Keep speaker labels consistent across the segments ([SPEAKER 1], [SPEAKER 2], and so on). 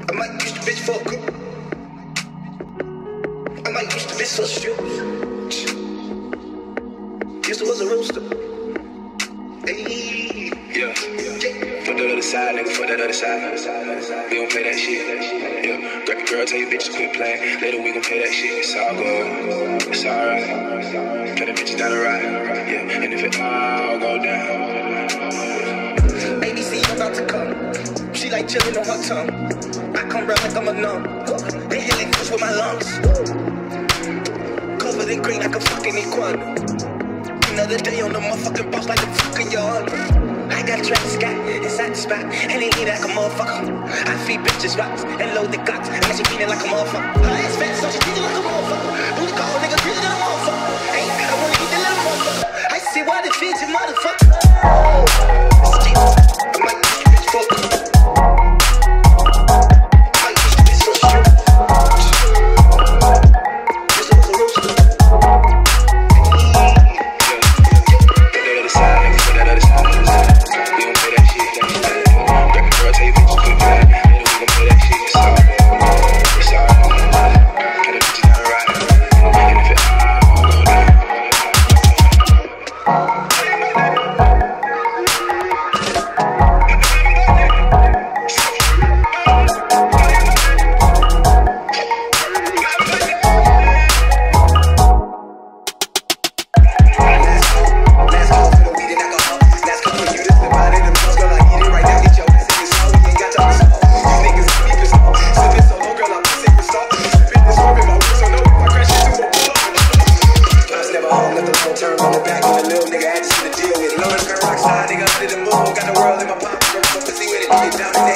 [SPEAKER 1] I might use the bitch for a group. I might use the bitch for a shoes. Used to was a rooster. Hey, yeah. Fuck that other side, nigga. Fuck that other side. We don't play that shit. Yeah. Grab your girl, tell your bitch to quit playing. Later we gon' play that shit. It's all good. It's alright. Play the bitches down the ride. Yeah. And if it all go down. ABC about to come. She like chillin' on her tongue. I come round like I'm a numb. Inhaling close with my lungs. Covered in green like a fucking iguana. Another day on the motherfucking boss like a fucking yard. I got Travis Scott inside the spot, and they eat like a motherfucker. I feed bitches rocks and load the glocks, and she feelin' like a motherfucker. Her ass fat, so she treated like a motherfucker. Booty call nigga treated like a motherfucker. Hey, I wanna eat the little motherfucker. I see why they feed you, motherfucker. I might use you bitch for a group. I might use you bitch for a shoe. This was a rooster.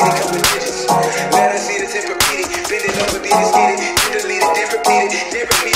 [SPEAKER 1] Let us see the temper beat it, bend it over, beat it, get it, delete it, then repeat it,